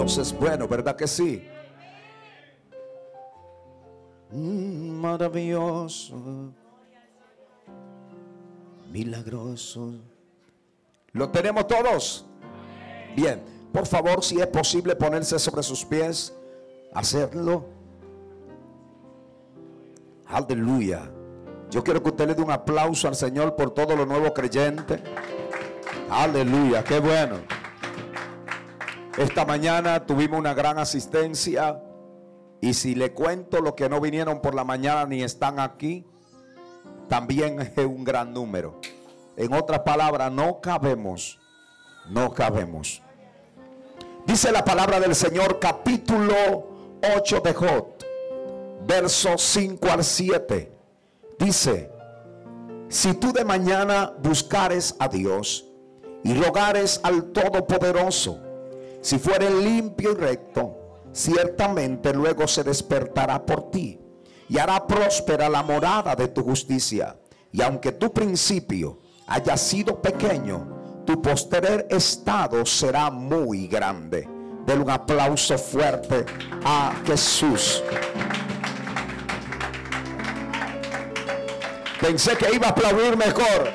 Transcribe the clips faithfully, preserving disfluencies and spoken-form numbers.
Dios es bueno, ¿verdad que sí? Mm, maravilloso, milagroso. ¿Lo tenemos todos? Bien, por favor, si es posible ponerse sobre sus pies, hacerlo. Aleluya. Yo quiero que usted le dé un aplauso al Señor por todos los nuevos creyentes. Aleluya, qué bueno. Esta mañana tuvimos una gran asistencia. Y si le cuento los que no vinieron por la mañana ni están aquí, también es un gran número. En otras palabras, no cabemos, no cabemos. Dice la palabra del Señor, capítulo ocho de Job, versos cinco al siete. Dice: si tú de mañana buscares a Dios y rogares al Todopoderoso, si fueres limpio y recto, ciertamente luego se despertará por ti y hará próspera la morada de tu justicia. Y aunque tu principio haya sido pequeño, tu posterior estado será muy grande. Denle un aplauso fuerte a Jesús. Pensé que iba a aplaudir mejor.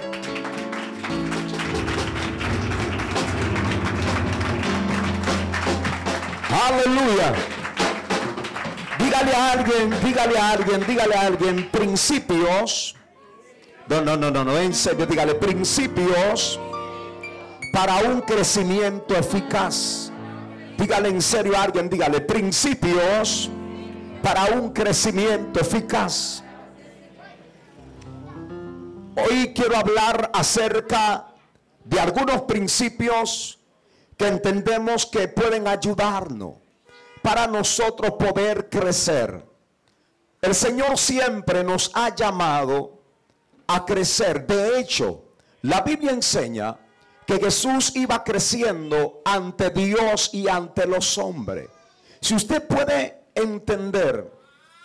Aleluya. Dígale a alguien, dígale a alguien, dígale a alguien, principios. No, no, no, no, no, en serio, dígale, principios para un crecimiento eficaz. Dígale en serio a alguien, dígale, principios para un crecimiento eficaz. Hoy quiero hablar acerca de algunos principios que entendemos que pueden ayudarnos para nosotros poder crecer. El Señor siempre nos ha llamado a crecer. De hecho, la Biblia enseña que Jesús iba creciendo ante Dios y ante los hombres. Si usted puede entender,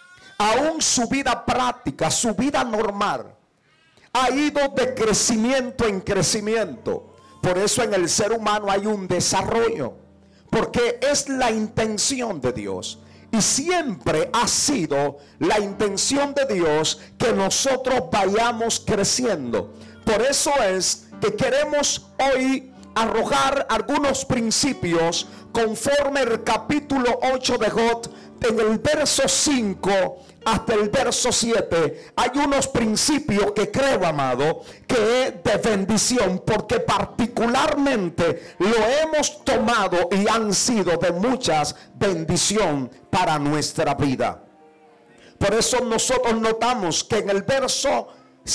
aún su vida práctica, su vida normal, ha ido de crecimiento en crecimiento. Por eso en el ser humano hay un desarrollo, porque es la intención de Dios. Y siempre ha sido la intención de Dios que nosotros vayamos creciendo. Por eso es que queremos hoy arrojar algunos principios conforme el capítulo ocho de Job. En el verso cinco hasta el verso siete hay unos principios que creo, amado, que es de bendición, porque particularmente lo hemos tomado y han sido de muchas bendición para nuestra vida. Por eso nosotros notamos que en el verso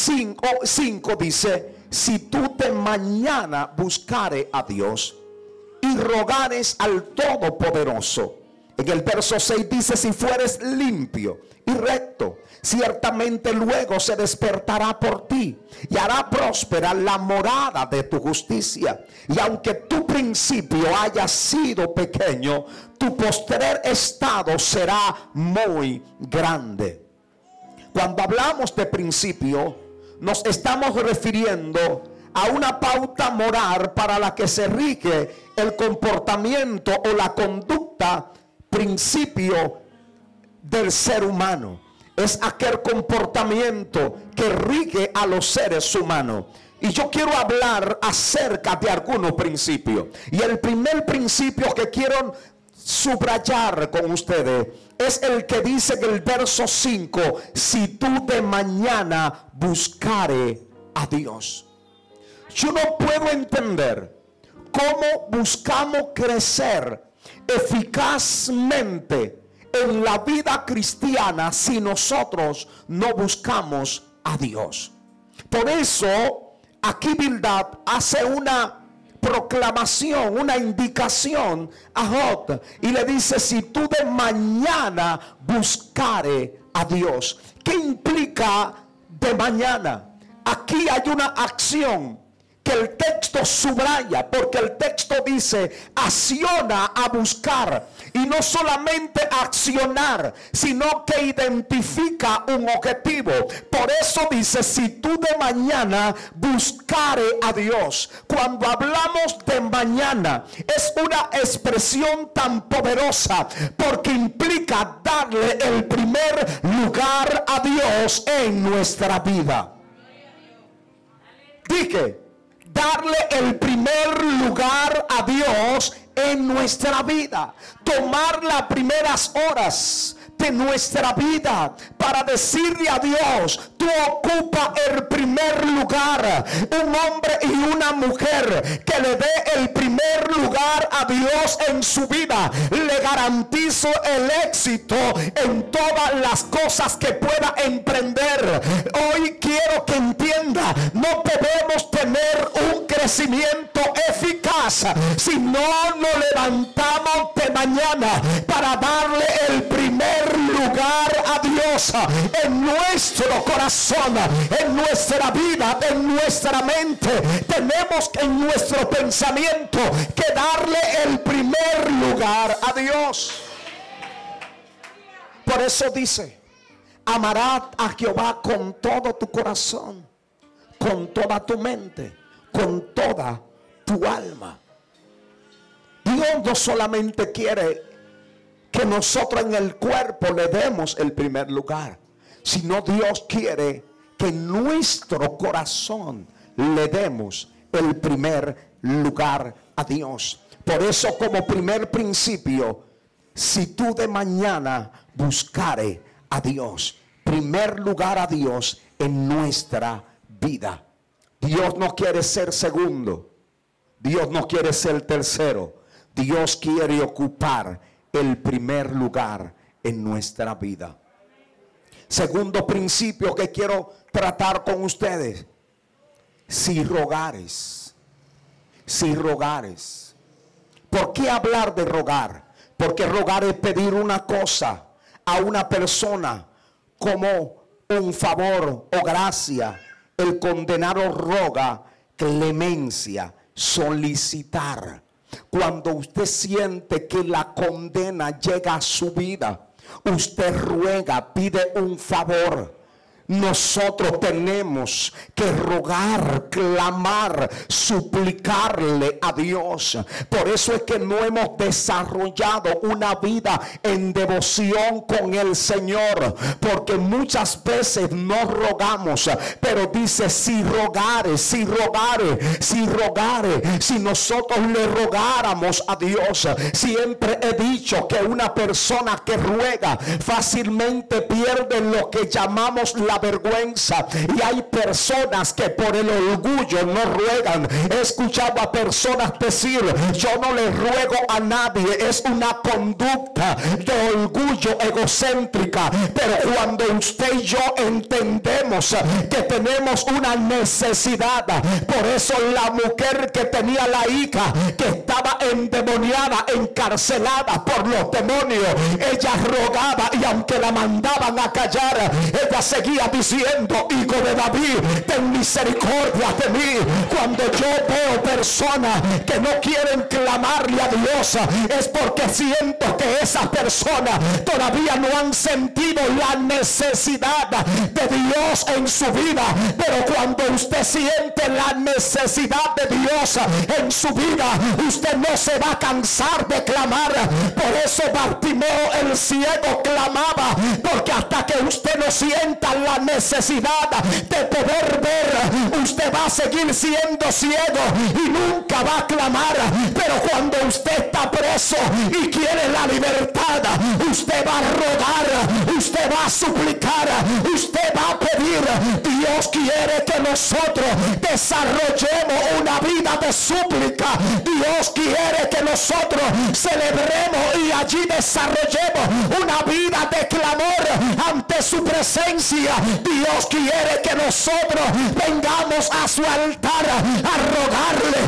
cinco dice: si tú de mañana buscares a Dios y rogares al Todopoderoso. En el verso seis dice: si fueres limpio y recto, ciertamente luego se despertará por ti y hará próspera la morada de tu justicia. Y aunque tu principio haya sido pequeño, tu postrer estado será muy grande. Cuando hablamos de principio, nos estamos refiriendo a una pauta moral para la que se rige el comportamiento o la conducta. Principio del ser humano es aquel comportamiento que rige a los seres humanos. Y yo quiero hablar acerca de algunos principios. Y el primer principio que quiero subrayar con ustedes es el que dice en el verso cinco: si tú de mañana buscare a Dios. Yo no puedo entender cómo buscamos crecer eficazmente en la vida cristiana si nosotros no buscamos a Dios. Por eso aquí Bildad hace una proclamación, una indicación a Job y le dice: si tú de mañana buscare a Dios. ¿Qué implica de mañana? Aquí hay una acción que el texto subraya, porque el texto dice acciona a buscar, y no solamente accionar, sino que identifica un objetivo. Por eso dice, si tú de mañana buscare a Dios. Cuando hablamos de mañana, es una expresión tan poderosa, porque implica darle el primer lugar a Dios en nuestra vida. Dije, darle el primer lugar a Dios en nuestra vida. Tomar las primeras horas de nuestra vida para decirle a Dios, tú ocupas el primer lugar. Un hombre y una mujer que le dé el primer lugar a Dios en su vida, le garantizo el éxito en todas las cosas que pueda emprender. Hoy quiero que entienda, no podemos tener un crecimiento eficaz si no nos levantamos de mañana para darle el primer lugar a Dios en nuestro corazón, en nuestra vida, en nuestra mente. Tenemos en nuestro pensamiento que darle el primer lugar a Dios. Por eso dice, amarás a Jehová con todo tu corazón, con toda tu mente, con toda tu alma. Dios no solamente quiere que nosotros en el cuerpo le demos el primer lugar, sino Dios quiere que en nuestro corazón le demos el primer lugar a Dios. Por eso, como primer principio, si tú de mañana buscare a Dios, primer lugar a Dios en nuestra vida. Dios no quiere ser segundo, Dios no quiere ser tercero, Dios quiere ocupar el primer lugar en nuestra vida. Segundo principio que quiero tratar con ustedes: si rogares, si rogares. ¿Por qué hablar de rogar? Porque rogar es pedir una cosa a una persona como un favor o gracia. El condenado roga clemencia, solicitar. Cuando usted siente que la condena llega a su vida, usted ruega, pide un favor. Nosotros tenemos que rogar, clamar, suplicarle a Dios. Por eso es que no hemos desarrollado una vida en devoción con el Señor, porque muchas veces no rogamos, pero dice si rogare, si rogare, si rogare. Si nosotros le rogáramos a Dios, siempre he dicho que una persona que ruega fácilmente pierde lo que llamamos la vergüenza, y hay personas que por el orgullo no ruegan. He escuchado a personas decir, yo no le ruego a nadie. Es una conducta de orgullo egocéntrica. Pero cuando usted y yo entendemos que tenemos una necesidad, por eso la mujer que tenía la hija que estaba endemoniada, encarcelada por los demonios, ella rogaba, y aunque la mandaban a callar, ella seguía diciendo, hijo de David, ten misericordia de mí. Cuando yo veo personas que no quieren clamarle a Dios, es porque siento que esas personas todavía no han sentido la necesidad de Dios en su vida. Pero cuando usted siente la necesidad de Dios en su vida, usted no se va a cansar de clamar. Por eso Bartimeo el ciego clamaba, porque hasta que usted no sienta la necesidad de poder ver, usted va a seguir siendo ciego y nunca va a clamar. Pero cuando usted está preso y quiere la libertad, usted va a rogar, usted va a suplicar, usted va a pedir. Dios quiere que nosotros desarrollemos una vida de súplica. Dios quiere que nosotros celebremos y allí desarrollemos una vida de clamor ante su presencia. Dios quiere que nosotros vengamos a su altar a rogarle. Dios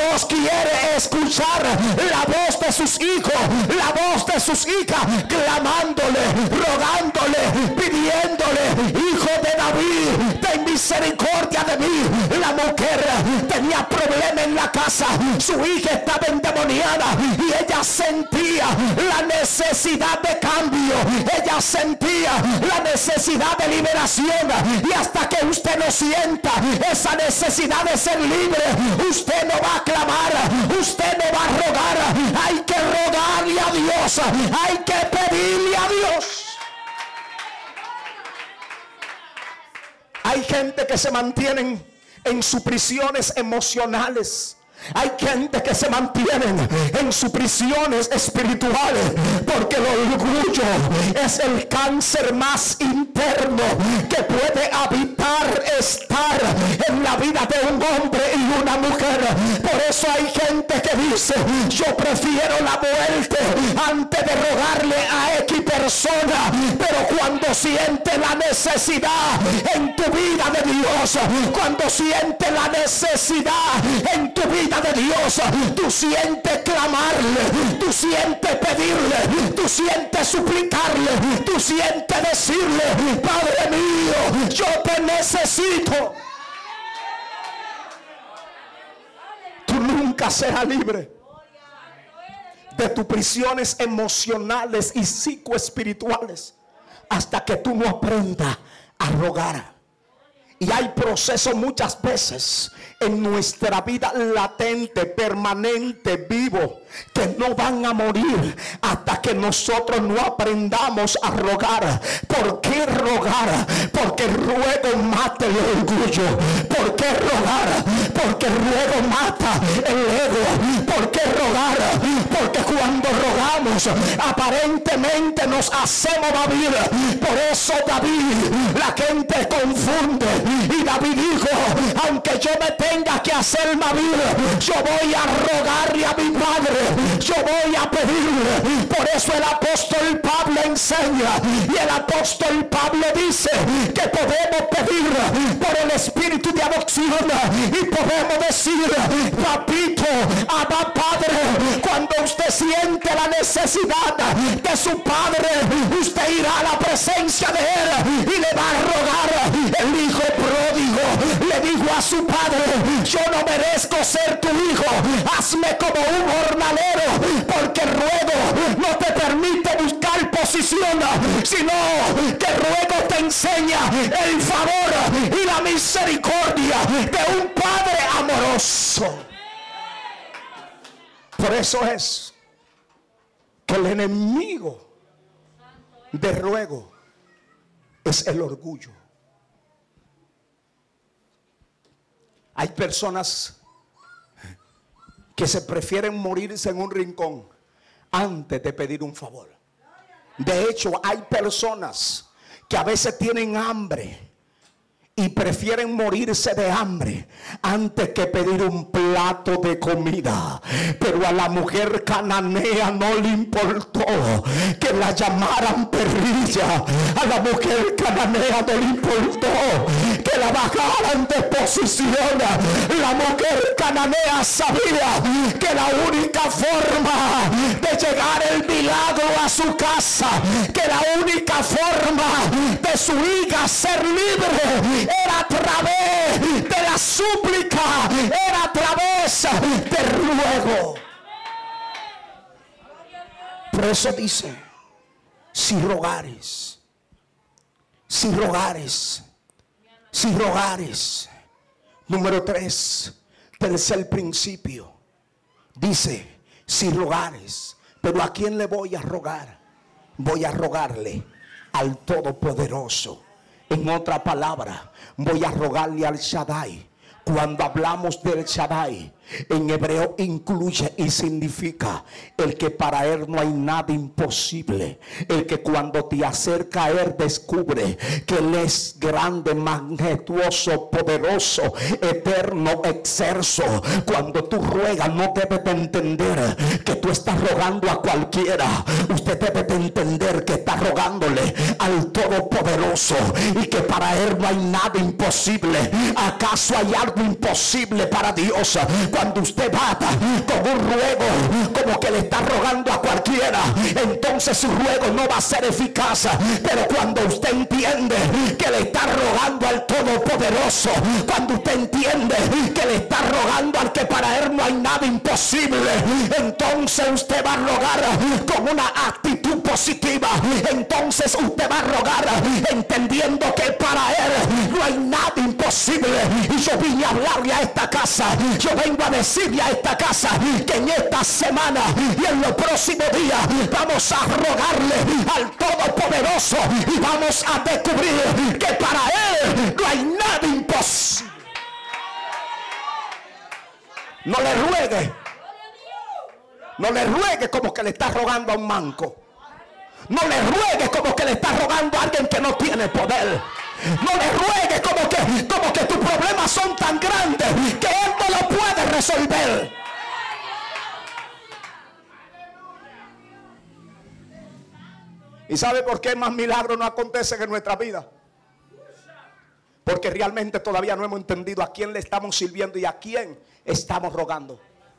Dios quiere escuchar la voz de sus hijos, la voz de sus hijas, clamándole, rogándole, pidiéndole: Hijo de David, ten misericordia de mí. La mujer tenía problema en la casa, su hija estaba endemoniada y ella sentía la necesidad de cambio, ella sentía la necesidad de liberación. Y hasta que usted no sienta esa necesidad de ser libre, usted no va a clamar, usted no va a rogar. Hay que rogarle a Dios, hay que pedirle a Dios. Hay gente que se mantienen en sus prisiones emocionales. Hay gente que se mantienen en sus prisiones espirituales, porque el orgullo es el cáncer más interno que puede habitar, estar en la vida de un hombre y una mujer. Por eso hay gente que dice: yo prefiero la muerte antes de rogarle a X persona. Pero cuando siente la necesidad en tu vida de Dios, cuando siente la necesidad en tu vida de Dios, tú sientes clamarle, tú sientes pedirle, tú sientes suplicarle, tú sientes decirle: Padre mío, yo te necesito. Tú nunca serás libre de tus prisiones emocionales y psicoespirituales hasta que tú no aprendas a rogar. Y hay procesos muchas veces en nuestra vida latente, permanente, vivo, que no van a morir hasta que nosotros no aprendamos a rogar. ¿Por qué rogar? Porque el ruego mata el orgullo. ¿Por qué rogar? Porque el ruego mata el ego. ¿Por qué rogar? Porque cuando rogamos aparentemente nos hacemos David. Por eso David, la gente confunde, y David dijo: aunque yo me tenga que hacer David, yo voy a rogarle a mi padre, yo voy a pedirle. Por eso el apóstol Pablo enseña, y el apóstol Pablo dice que podemos pedir por el espíritu de adopción, y podemos decir: papito, abba padre. Cuando usted siente la necesidad de su padre, usted irá a la presencia de él y le va a rogar. El hijo pródigo le dijo a su padre: yo no merezco ser tu hijo, hazme como un jornalero, porque el ruego no te permite buscar posición, sino que el ruego te enseña el favor y la misericordia de un padre amoroso. Por eso es que el enemigo de ruego es el orgullo. Hay personas que se prefieren morirse en un rincón antes de pedir un favor. De hecho, hay personas que a veces tienen hambre y prefieren morirse de hambre antes que pedir un plato de comida. Pero a la mujer cananea no le importó que la llamaran perrilla. A la mujer cananea no le importó que la bajaran de posición. La mujer cananea sabía que la única forma de llegar el milagro a su casa, que la única forma de su hija ser libre, era a través de la súplica, era a través del ruego. Por eso dice: si rogares, si rogares, si rogares. Número tres, tercer principio, dice: si rogares. Pero ¿a quién le voy a rogar? Voy a rogarle al Todopoderoso. En otra palabra, voy a rogarle al Shaddai. Cuando hablamos del Shaddai, en hebreo incluye y significa el que para él no hay nada imposible, el que cuando te acerca a él descubre que él es grande, majestuoso, poderoso, eterno, excelso. Cuando tú ruegas, no debes de entender que tú estás rogando a cualquiera. Usted debe de entender que está rogándole al Todopoderoso y que para él no hay nada imposible. ¿Acaso hay algo imposible para Dios? Cuando usted va con un ruego como que le está rogando a cualquiera, entonces su ruego no va a ser eficaz. Pero cuando usted entiende que le está rogando al Todopoderoso, cuando usted entiende que le está rogando al que para él no hay nada imposible, entonces usted va a rogar con una actitud positiva. Entonces usted va a rogar entendiendo que para él no hay nada imposible. Y yo vine a hablarle a esta casa, yo vengo a decirle a esta casa que en esta semana y en los próximos días vamos a rogarle al Todopoderoso y vamos a descubrir que para él no hay nada imposible. No le ruegue, no le ruegue como que le está rogando a un manco. No le ruegue como que le está rogando a alguien que no tiene poder. No le ruegue como que, como que tus problemas son tan grandes que él no lo puede resolver. ¿Y sabe por qué más milagros no acontecen en nuestra vida? Porque realmente todavía no hemos entendido a quién le estamos sirviendo y a quién estamos rogando.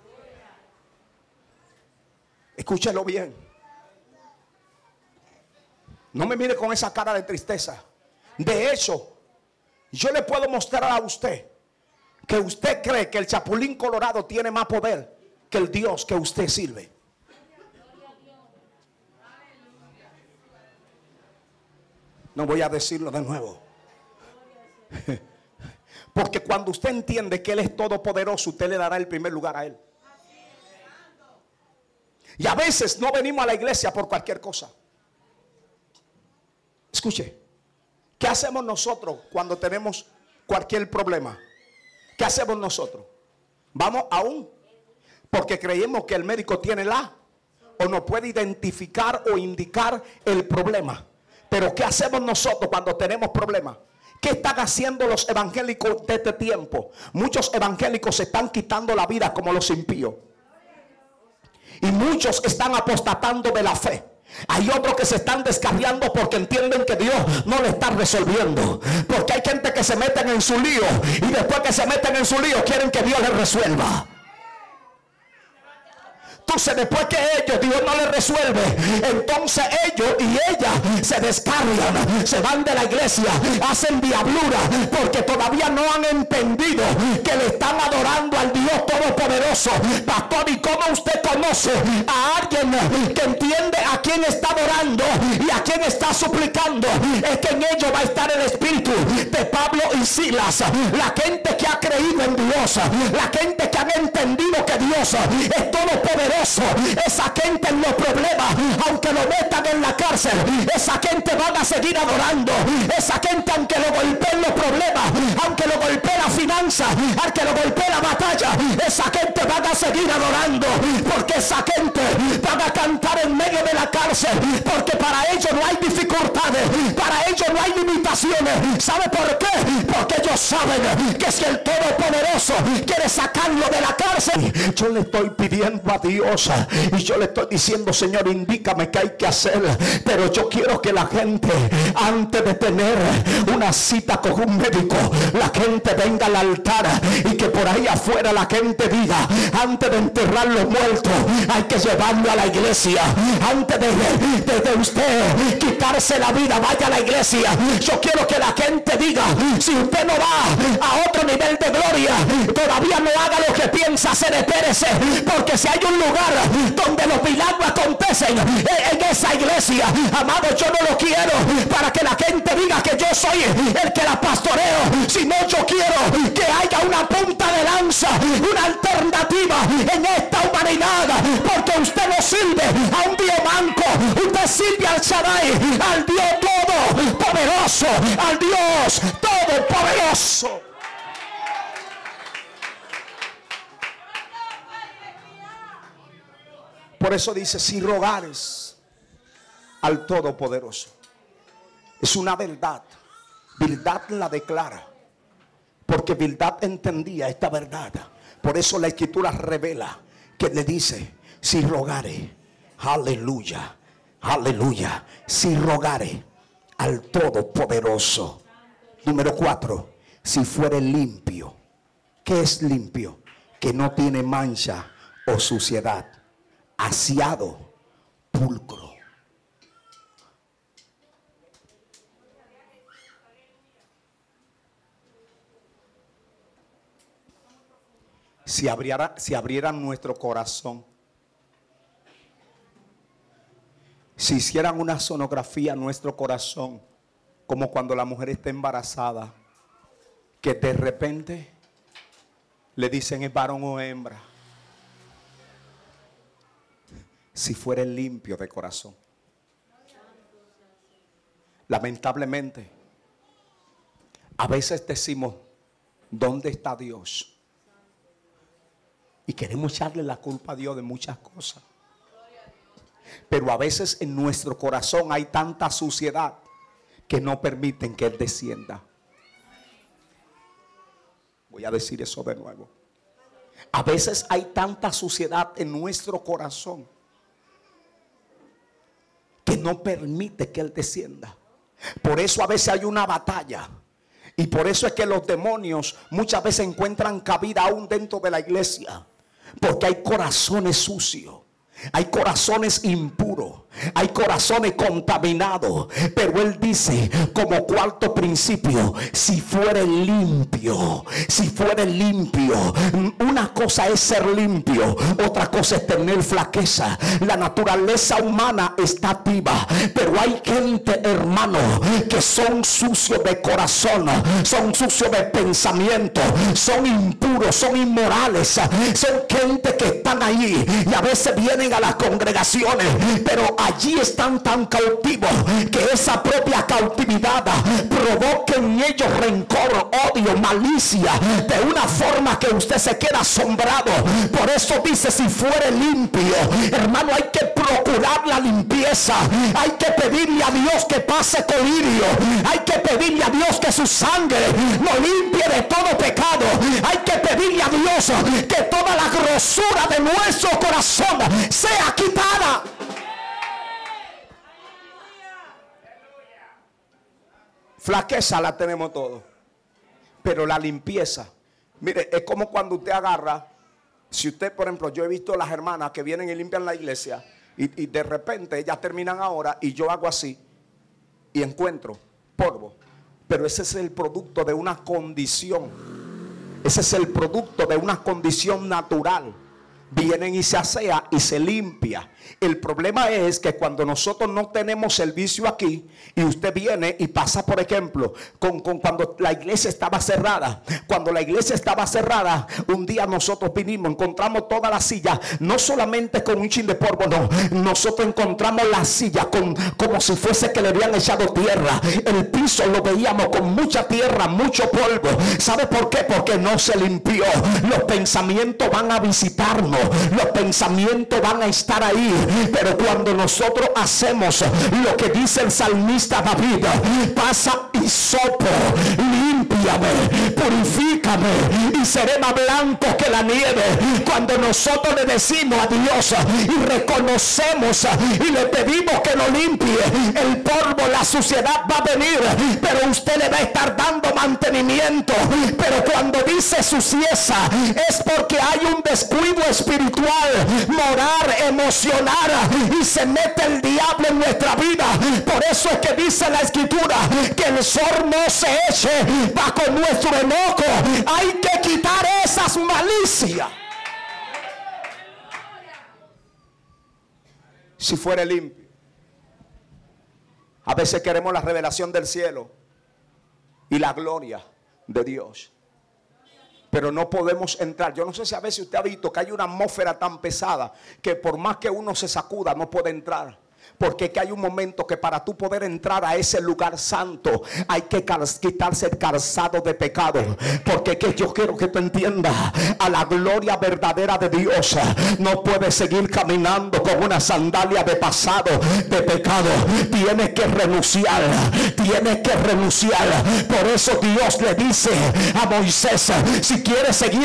Escúchelo bien. No me mire con esa cara de tristeza. De hecho, yo le puedo mostrar a usted que usted cree que el Chapulín Colorado tiene más poder que el Dios que usted sirve. No voy a decirlo de nuevo. Porque cuando usted entiende que Él es todopoderoso, usted le dará el primer lugar a Él. Y a veces no venimos a la iglesia por cualquier cosa. Escuche, ¿qué hacemos nosotros cuando tenemos cualquier problema? ¿Qué hacemos nosotros? Vamos aún porque creemos que el médico tiene la o no puede identificar o indicar el problema. Pero ¿qué hacemos nosotros cuando tenemos problemas? ¿Qué están haciendo los evangélicos de este tiempo? Muchos evangélicos se están quitando la vida como los impíos. Y muchos están apostatando de la fe. Hay otros que se están descarriando porque entienden que Dios no le está resolviendo. Porque hay gente que se meten en su lío y después que se meten en su lío quieren que Dios les resuelva. Entonces después que ellos, Dios no les resuelve, entonces ellos y ellas se descargan, se van de la iglesia, hacen diablura, porque todavía no han entendido que le están adorando al Dios Todopoderoso. Pastor, ¿y cómo usted conoce a alguien que entiende a quién está adorando y a quién está suplicando? Es que en ellos va a estar el espíritu de Pablo y Silas. La gente que ha creído en Dios, la gente que han entendido que Dios es todopoderoso. Esa gente en los problemas, aunque lo metan en la cárcel, esa gente van a seguir adorando. Esa gente, aunque lo golpeen los problemas, aunque lo golpee la finanza, aunque lo golpee la batalla, esa gente van a seguir adorando. Porque esa gente van a cantar en medio de la cárcel, porque para ellos no hay dificultades, para ellos no hay limitaciones. ¿Sabe por qué? Porque ellos saben que si el Todopoderoso quiere sacarlo de la cárcel, yo le estoy pidiendo a Dios y yo le estoy diciendo: Señor, indícame qué hay que hacer. Pero yo quiero que la gente, antes de tener una cita con un médico, la gente venga al altar y que por ahí afuera la gente diga: antes de enterrar los muertos hay que llevarlo a la iglesia. Antes de, de, de usted quitarse la vida, vaya a la iglesia. Yo quiero que la gente diga: si usted no va a otro nivel de gloria, todavía no haga lo que piensa hacer, espérese, porque si hay un lugar donde los milagros acontecen en esa iglesia, amado, yo no lo quiero para que la gente diga que yo soy el que la pastoreo, sino yo quiero que haya una punta de lanza, una alternativa en esta humanidad, porque usted no sirve a un Dios manco, usted sirve al Shaddai, al Dios todopoderoso, al Dios todopoderoso. Por eso dice: si rogares al Todopoderoso. Es una verdad. Bildad la declara, porque Bildad entendía esta verdad. Por eso la Escritura revela que le dice: si rogare, aleluya, aleluya, si rogare al Todopoderoso. Número cuatro, si fuere limpio. ¿Qué es limpio? que no tiene mancha o suciedad, aseado, pulcro. Si abriera, si abrieran nuestro corazón, si hicieran una sonografía en nuestro corazón, como cuando la mujer está embarazada, que de repente le dicen es varón o hembra, si fuera limpio de corazón. Lamentablemente, a veces decimos, ¿dónde está Dios? Y queremos echarle la culpa a Dios de muchas cosas. Pero a veces en nuestro corazón hay tanta suciedad que no permiten que Él descienda. Voy a decir eso de nuevo. A veces hay tanta suciedad en nuestro corazón que no permite que Él descienda. Por eso a veces hay una batalla. Y por eso es que los demonios muchas veces encuentran cabida aún dentro de la iglesia. Porque hay corazones sucios, hay corazones impuros, hay corazones contaminados. Pero Él dice como cuarto principio, si fuere limpio, si fuere limpio. Una cosa es ser limpio, otra cosa es tener flaqueza. La naturaleza humana está activa, pero hay gente, hermano, que son sucios de corazón, son sucios de pensamiento, son impuros, son inmorales, son gente que están ahí y a veces vienen a las congregaciones, pero allí están tan cautivos que esa propia cautividad provoca en ellos rencor, odio, malicia, de una forma que usted se queda asombrado. Por eso dice, si fuere limpio, hermano, hay que procurar la limpieza. Hay que pedirle a Dios que pase colirio. Hay que pedirle a Dios que su sangre lo limpie de todo pecado. Hay que pedirle a Dios que toda la grosura de nuestro corazón sea quitada. Flaqueza la tenemos todos, pero la limpieza, mire, es como cuando usted agarra, si usted, por ejemplo, yo he visto las hermanas que vienen y limpian la iglesia y, y de repente ellas terminan ahora y yo hago así y encuentro polvo, pero ese es el producto de una condición, ese es el producto de una condición natural. Vienen y se asea y se limpia. El problema es que cuando nosotros no tenemos servicio aquí y usted viene y pasa, por ejemplo, con, con cuando la iglesia estaba cerrada. Cuando la iglesia estaba cerrada, un día nosotros vinimos, encontramos toda la silla, no solamente con un chin de polvo, no. Nosotros encontramos la silla con, como si fuese que le habían echado tierra. El piso lo veíamos con mucha tierra, mucho polvo. ¿Sabe por qué? Porque no se limpió. Los pensamientos van a visitarnos. Los pensamientos van a estar ahí, pero cuando nosotros hacemos lo que dice el salmista David, pasa hisopo, límpiame, purifícame y seré más blanco que la nieve. Cuando nosotros le decimos a Dios y reconocemos y le pedimos que nos limpie, el polvo, la suciedad va a venir, pero usted le va a estar dando mantenimiento. Pero cuando dice sucieza es porque hay un descuido espiritual, moral, emocional, y se mete el diablo en nuestra vida. Por eso es que dice la escritura que el sol no se eche bajo nuestro enojo. Hay que quitar esas malicias. Si fuera limpio. A veces queremos la revelación del cielo y la gloria de Dios, pero no podemos entrar. Yo no sé si a veces usted ha visto que hay una atmósfera tan pesada que por más que uno se sacuda no puede entrar. Porque es que hay un momento que para tú poder entrar a ese lugar santo hay que quitarse el calzado de pecado. Porque es que yo quiero que tú entiendas, a la gloria verdadera de Dios no puedes seguir caminando con una sandalia de pasado, de pecado. Tienes que renunciar, tienes que renunciar. Por eso Dios le dice a Moisés, si quieres seguir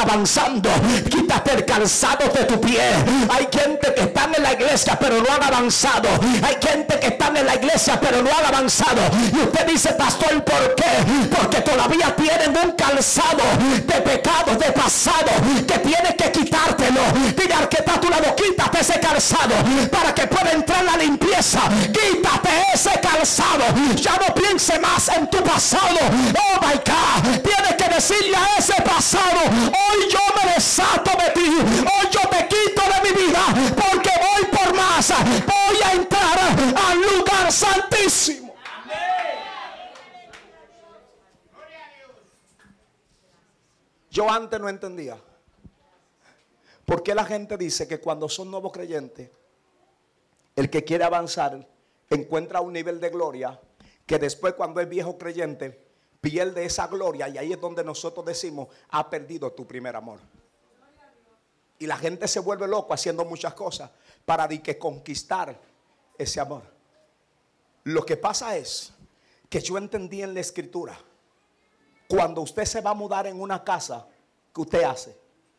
avanzando, quítate el calzado de tu pie. Hay gente que están en la iglesia pero no han avanzado avanzado. Hay gente que está en la iglesia pero no han avanzado. Y usted dice, pastor, ¿por qué? Porque todavía tienen un calzado de pecados de pasado que tienes que quitártelo. Diga al que está a tu lado, quítate ese calzado para que pueda entrar la limpieza. Quítate ese calzado. Ya no piense más en tu pasado. Oh my God. Tienes que decirle a ese pasado, hoy yo me desato de ti. Hoy yo te quito de mi vida porque voy por más. Voy a entrar al lugar santísimo. Yo antes no entendía por qué la gente dice que cuando son nuevos creyentes, el que quiere avanzar encuentra un nivel de gloria que después, cuando es viejo creyente, pierde esa gloria. Y ahí es donde nosotros decimos, ha perdido tu primer amor. Y la gente se vuelve loco haciendo muchas cosas para de que conquistar ese amor. Lo que pasa es que yo entendí en la escritura, cuando usted se va a mudar en una casa, ¿qué usted hace?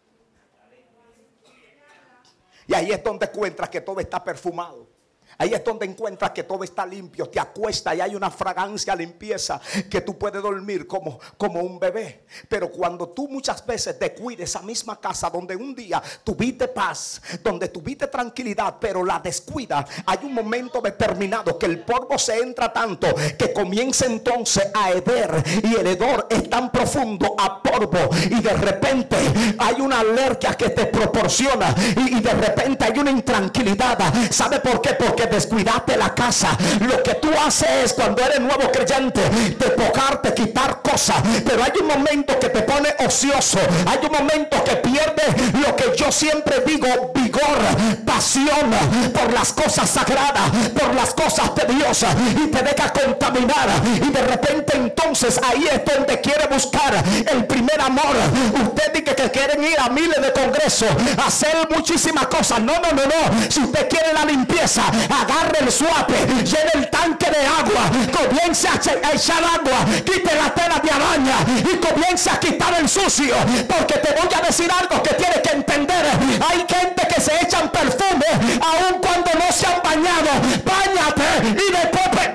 Y ahí es donde encuentras que todo está perfumado. Ahí es donde encuentras que todo está limpio. Te acuestas y hay una fragancia, limpieza, que tú puedes dormir como, como un bebé. Pero cuando tú muchas veces descuides esa misma casa donde un día tuviste paz, donde tuviste tranquilidad, pero la descuidas, hay un momento determinado que el polvo se entra tanto que comienza entonces a heder. Y el hedor es tan profundo a polvo. Y de repente hay una alergia que te proporciona. Y, y de repente hay una intranquilidad. ¿Sabe por qué? Porque descuidaste la casa. Lo que tú haces es, cuando eres nuevo creyente, despojarte, quitar cosas. Pero hay un momento que te pone ocioso. Hay un momento que pierdes lo que yo siempre digo, vigor, pasión por las cosas sagradas, por las cosas tediosas, y te deja contaminar. Y de repente entonces ahí es donde quiere buscar el primer amor. Usted dice que quieren ir a miles de congresos, hacer muchísimas cosas. No, no, no, no. Si usted quiere la limpieza, agarre el suape, llene el tanque de agua, comience a echar agua, quite la tela de araña y comience a quitar el sucio. Porque te voy a decir algo que tienes que entender. Hay gente que se echan perfume aun cuando no se han bañado. Báñate y después...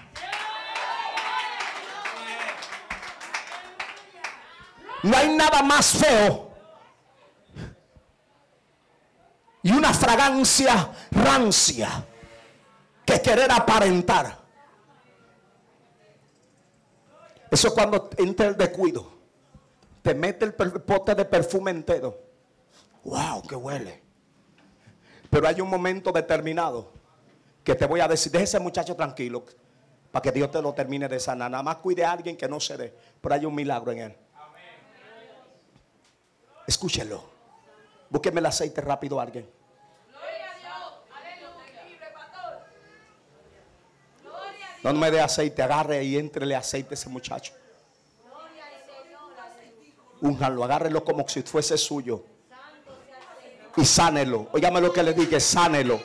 No hay nada más feo y una fragancia rancia que querer aparentar. Eso es cuando entra el descuido. Te mete el pote de perfume entero. Wow, que huele. Pero hay un momento determinado que te voy a decir, deje ese muchacho tranquilo, para que Dios te lo termine de sanar. Nada más cuide a alguien que no se dé, pero hay un milagro en él. Escúchelo. Búsqueme el aceite rápido a alguien. No me dé aceite, agarre y entrele aceite a ese muchacho. Únjalo, agárrelo como si fuese suyo. Y sánelo. Óigame lo que le dije, sánelo.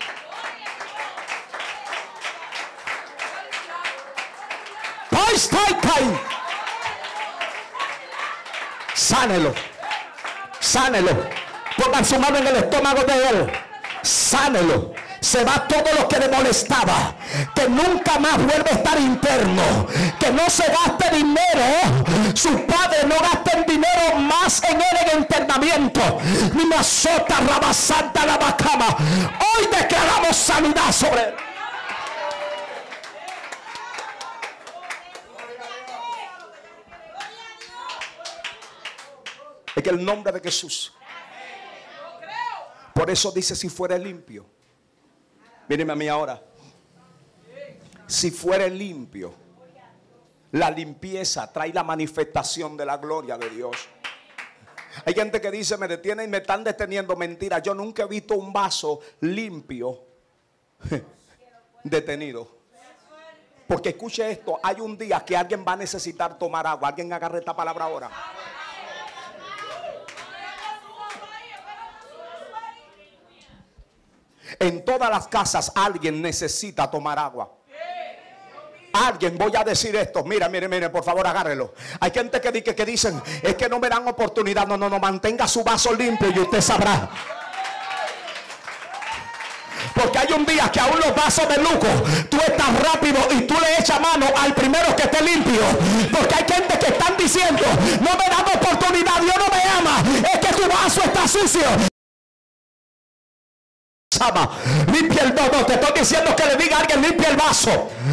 Sánelo. Sánelo. Pongan su mano en el estómago de él. Sánelo. Se va todo lo que le molestaba. Que nunca más vuelve a estar interno. Que no se gaste dinero. Sus padres no gasten dinero más en él en internamiento. Ni me azota, rabasanta, la bacama. Hoy declaramos sanidad sobre él. Es que el nombre de Jesús. Por eso dice, si fuera limpio. Míreme a mí ahora. Si fuera limpio. La limpieza trae la manifestación de la gloria de Dios. Hay gente que dice, me detienen y me están deteniendo. Mentira, yo nunca he visto un vaso limpio detenido. Porque escuche esto, hay un día que alguien va a necesitar tomar agua. Alguien agarre esta palabra ahora. En todas las casas alguien necesita tomar agua. Alguien, voy a decir esto. Mira, mire, mire, por favor, agárrelo. Hay gente que, que, que dicen, es que no me dan oportunidad. No, no, no, mantenga su vaso limpio y usted sabrá. Porque hay un día que aún los vasos de lujo, tú estás rápido y tú le echas mano al primero que esté limpio. Porque hay gente que están diciendo, no me dan oportunidad, Dios no me ama, es que tu vaso está sucio. Limpia el vaso. Te estoy diciendo que le diga a alguien, limpia el vaso.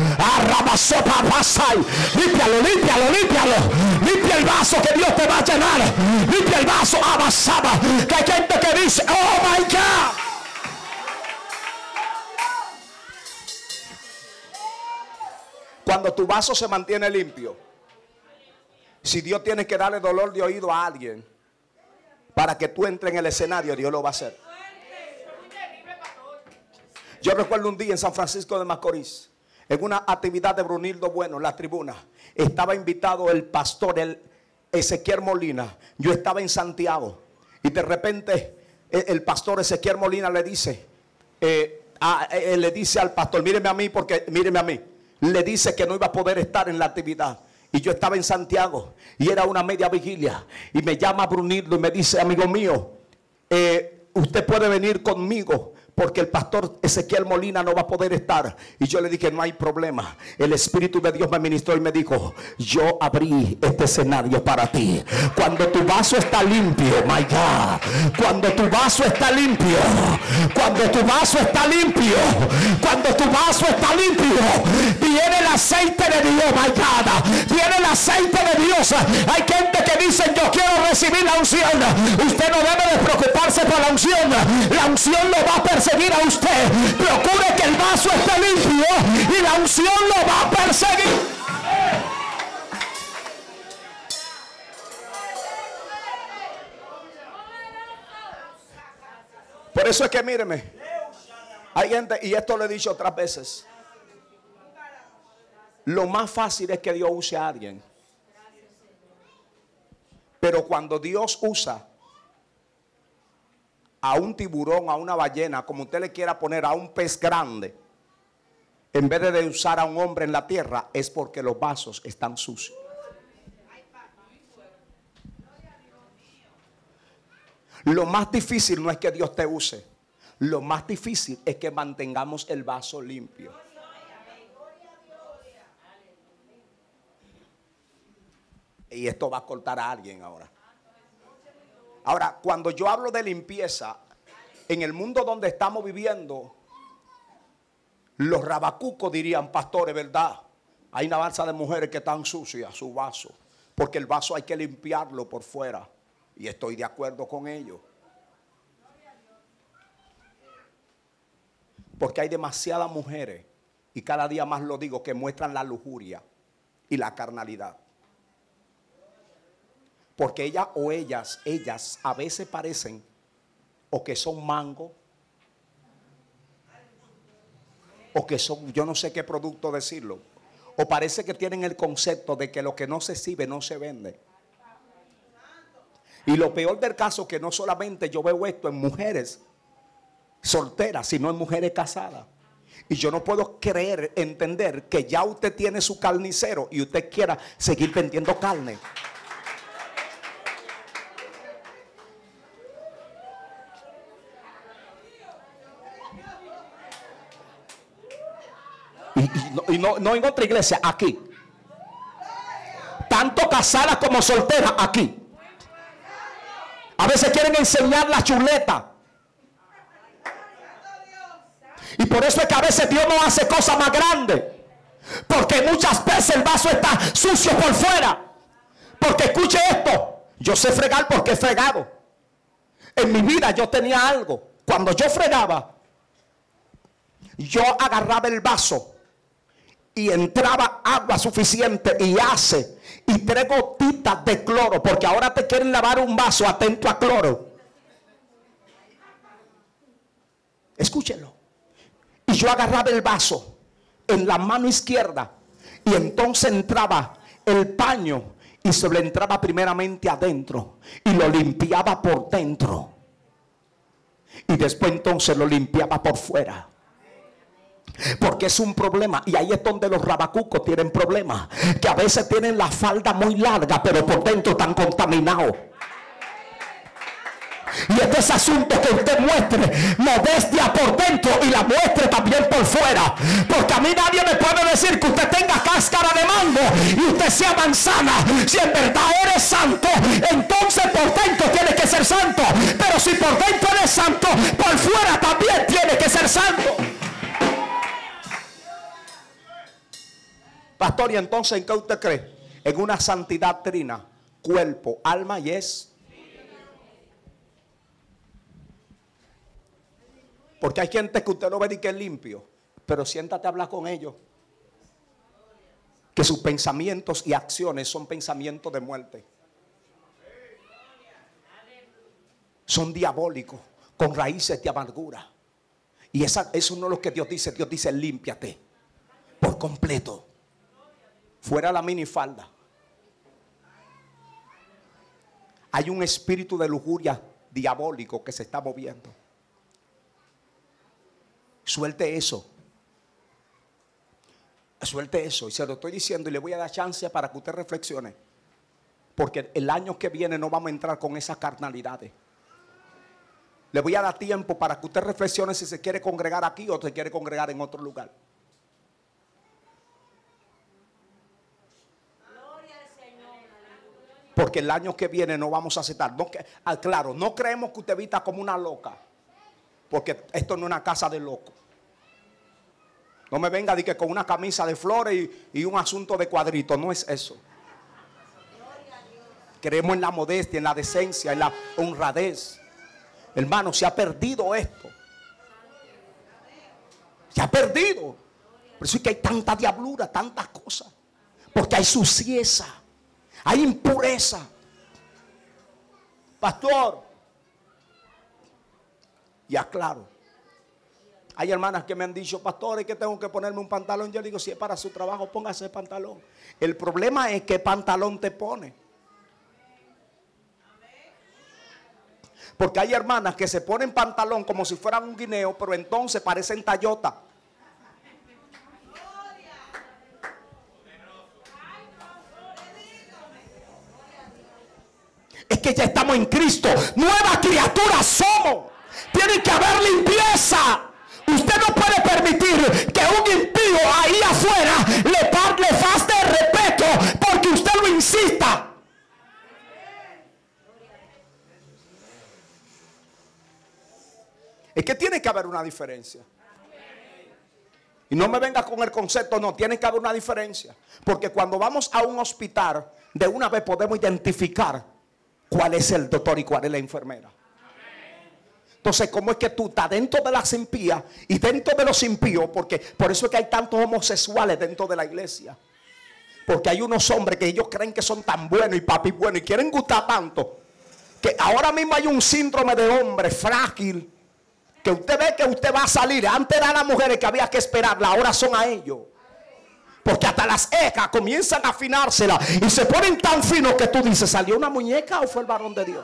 Límpialo, límpialo, límpialo. Limpia el vaso que Dios te va a llenar. Limpia el vaso. Abasaba. Que hay gente que dice, oh my God. Cuando tu vaso se mantiene limpio, si Dios tiene que darle dolor de oído a alguien para que tú entres en el escenario, Dios lo va a hacer. Yo recuerdo un día en San Francisco de Macorís, en una actividad de Brunildo Bueno, en la tribuna, estaba invitado el pastor el Ezequiel Molina. Yo estaba en Santiago y de repente el pastor Ezequiel Molina le dice, eh, a, eh, le dice al pastor, míreme a mí porque, míreme a mí, le dice que no iba a poder estar en la actividad. Y yo estaba en Santiago y era una media vigilia y me llama Brunildo y me dice, amigo mío, eh, usted puede venir conmigo porque el pastor Ezequiel Molina no va a poder estar. Y yo le dije, no hay problema. El Espíritu de Dios me ministró y me dijo, yo abrí este escenario para ti. Cuando tu vaso está limpio, my God, cuando tu vaso está limpio, cuando tu vaso está limpio, cuando tu vaso está limpio, viene el aceite de Dios, my God, viene el aceite de Dios. Hay gente que dice, yo quiero recibir la unción. Usted no debe de preocuparse por la unción. La unción lo va a perseguir a usted. Procure que el vaso esté limpio y la unción lo va a perseguir. Por eso es que míreme, hay gente, y esto lo he dicho otras veces, lo más fácil es que Dios use a alguien, pero cuando Dios usa a un tiburón, a una ballena, como usted le quiera poner, a un pez grande, en vez de usar a un hombre en la tierra, es porque los vasos están sucios. Lo más difícil no es que Dios te use, lo más difícil es que mantengamos el vaso limpio. Y esto va a cortar a alguien ahora. Ahora, cuando yo hablo de limpieza, en el mundo donde estamos viviendo, los rabacucos dirían, pastores, ¿verdad? Hay una balsa de mujeres que están sucias, su vaso, porque el vaso hay que limpiarlo por fuera. Y estoy de acuerdo con ellos. Porque hay demasiadas mujeres, y cada día más lo digo, que muestran la lujuria y la carnalidad. Porque ellas o ellas, ellas a veces parecen o que son mango, o que son, yo no sé qué producto decirlo, o parece que tienen el concepto de que lo que no se exhibe no se vende. Y lo peor del caso es que no solamente yo veo esto en mujeres solteras, sino en mujeres casadas. Y yo no puedo creer, entender que ya usted tiene su carnicero y usted quiera seguir vendiendo carne. Y, y, no, y no, no en otra iglesia, aquí. Tanto casadas como solteras, aquí. A veces quieren enseñar la chuleta. Y por eso es que a veces Dios no hace cosas más grandes. Porque muchas veces el vaso está sucio por fuera. Porque escuche esto, yo sé fregar porque he fregado. En mi vida yo tenía algo. Cuando yo fregaba, yo agarraba el vaso y entraba agua suficiente y hace y tres gotitas de cloro, porque ahora te quieren lavar un vaso, atento a cloro. Escúchenlo. Y yo agarraba el vaso en la mano izquierda y entonces entraba el paño y se le entraba primeramente adentro y lo limpiaba por dentro y después entonces lo limpiaba por fuera. Porque es un problema, y ahí es donde los rabacucos tienen problemas, que a veces tienen la falda muy larga pero por dentro están contaminados. Y este es asunto que usted muestre modestia por dentro y la muestre también por fuera. Porque a mí nadie me puede decir que usted tenga cáscara de mango y usted sea manzana. Si en verdad eres santo, entonces por dentro tiene que ser santo. Pero si por dentro eres santo, por fuera también tiene que ser santo. Pastor, ¿y entonces en qué usted cree? En una santidad trina, cuerpo, alma y es. Porque hay gente que usted no ve ni que es limpio, pero siéntate a hablar con ellos. Que sus pensamientos y acciones son pensamientos de muerte. Son diabólicos, con raíces de amargura. Y esa, eso no es lo que Dios dice. Dios dice, límpiate por completo. Fuera la minifalda. Hay un espíritu de lujuria diabólico que se está moviendo. Suelte eso. Suelte eso. Y se lo estoy diciendo y le voy a dar chance para que usted reflexione. Porque el año que viene no vamos a entrar con esas carnalidades. Le voy a dar tiempo para que usted reflexione si se quiere congregar aquí o se quiere congregar en otro lugar. Porque el año que viene no vamos a aceptar. No, ah, claro, no creemos que usted vista como una loca. Porque esto no es una casa de locos. No me venga de que con una camisa de flores y, y un asunto de cuadritos. No es eso. Creemos en la modestia, en la decencia, en la honradez. Hermano, se ha perdido esto. Se ha perdido. Por eso es que hay tanta diablura, tantas cosas. Porque hay suciedad. Hay impureza. Pastor. Y aclaro. Hay hermanas que me han dicho, pastor, es que tengo que ponerme un pantalón. Yo digo, si es para su trabajo, póngase pantalón. El problema es qué pantalón te pone. Porque hay hermanas que se ponen pantalón como si fueran un guineo, pero entonces parecen Toyota. Es que ya estamos en Cristo. Nuevas criaturas somos. Tiene que haber limpieza. Usted no puede permitir que un impío ahí afuera le, le falte el respeto porque usted lo insista. Es que tiene que haber una diferencia. Y no me venga con el concepto, no, tiene que haber una diferencia. Porque cuando vamos a un hospital, de una vez podemos identificar cuál es el doctor y cuál es la enfermera. Entonces, ¿cómo es que tú estás dentro de las impías y dentro de los impíos? Porque por eso es que hay tantos homosexuales dentro de la iglesia. Porque hay unos hombres que ellos creen que son tan buenos y papi buenos y quieren gustar tanto, que ahora mismo hay un síndrome de hombre frágil, que usted ve que usted va a salir. Antes eran las mujeres que había que esperarla, ahora son a ellos. Porque hasta las ecas comienzan a afinársela y se ponen tan finos que tú dices, ¿salió una muñeca o fue el varón de Dios?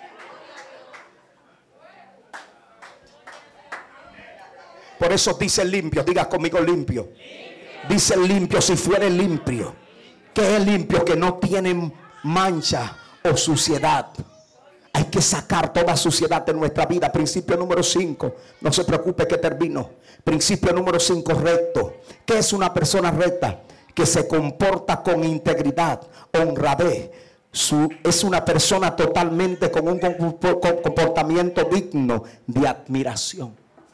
Por eso dice limpio, diga conmigo limpio. Dice limpio, si fuere limpio. ¿Qué es limpio? Que no tiene mancha o suciedad. Hay que sacar toda suciedad de nuestra vida. Principio número cinco. No se preocupe que termino. Principio número cinco, recto. ¿Qué es una persona recta? Que se comporta con integridad, honradez. Su, es una persona totalmente con un comportamiento digno de admiración.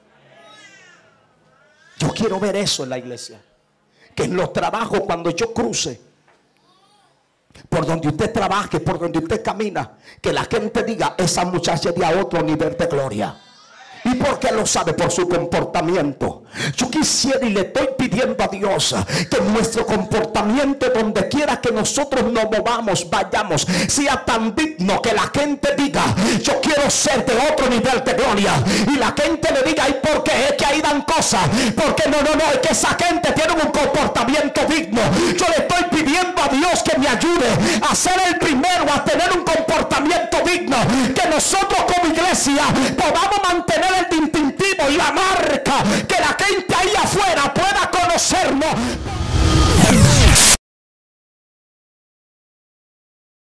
Yo quiero ver eso en la iglesia. Que en los trabajos, cuando yo cruce, por donde usted trabaje, por donde usted camina, que la gente diga, esa muchacha es de a otro nivel de gloria. ¿Y por qué lo sabe? Por su comportamiento. Yo quisiera y le estoy pidiendo a Dios que nuestro comportamiento, donde quiera que nosotros nos movamos, vayamos, sea tan digno que la gente diga, yo quiero ser de otro nivel de gloria. Y la gente le diga, ¿y por qué? Es que ahí dan cosas. Porque no, no, no, es que esa gente tiene un comportamiento digno. Yo le estoy pidiendo a Dios que me ayude a ser el primero a tener un comportamiento digno. Que nosotros como iglesia podamos mantener el distintivo y la marca, que la gente ahí afuera pueda conocernos.